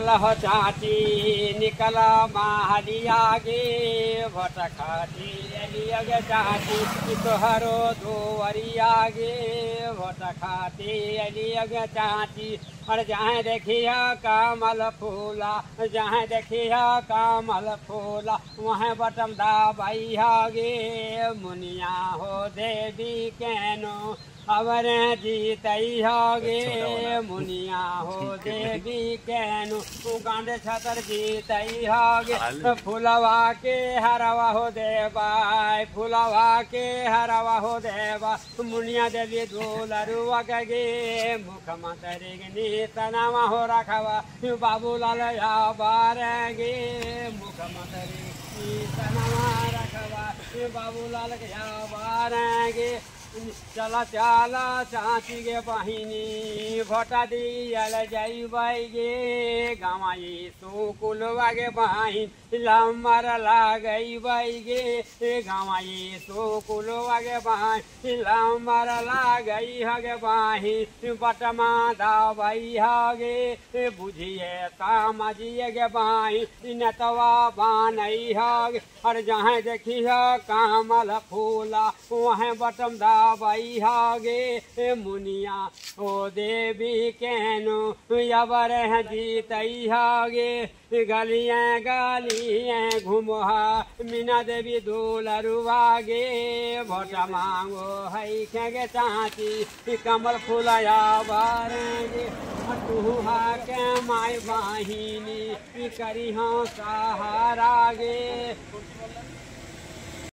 चल हो चाची निकल माहलिया गे भट खाती लियग चाची तोहरो दुवरिया गे भट खाती लियग चाची और जहाँ देखिया कमल फूला जहाँ देखिया कमल फूला वहाँ बटम दाबैया गे मुनिया हो देवी केनो अवर जीतैया गे मुनिया हो देवी केनु गांधे छतर जीतैया गे फुलवा के हरवा हो देवा फुलवा के हरवा हो देवा मुनिया देवी दुलरुआ गे मुख्यमंत्री तनावा हो रखवा बाबूलाल याबार गे मुख्यमंत्री तनावा रखवा बाबूलाल याबार गे चला चला चाची गे बहिनी भटा दियल जैबै गे गाँव सुकुलवा गे बहिन लम्बर लगैबै गे गाँव सुकुलवा गे बहिन लम्बर लगै गे बहिन बटमा दबै गे बुझिए समझिए गे बहिन नतवा बानै गे और जहाँ देखिए कमल फूला वहाँ बटम दबैया गे मुनिया ओ देवी केनो अबर जीतैया गे गलियाँ गलियाँ घुमहा मीना देवी दुलरुआ गे भोट मांगो है गे चाची कमल फूलया बार गे तुहा के माय बहिनी करी सहारा गे।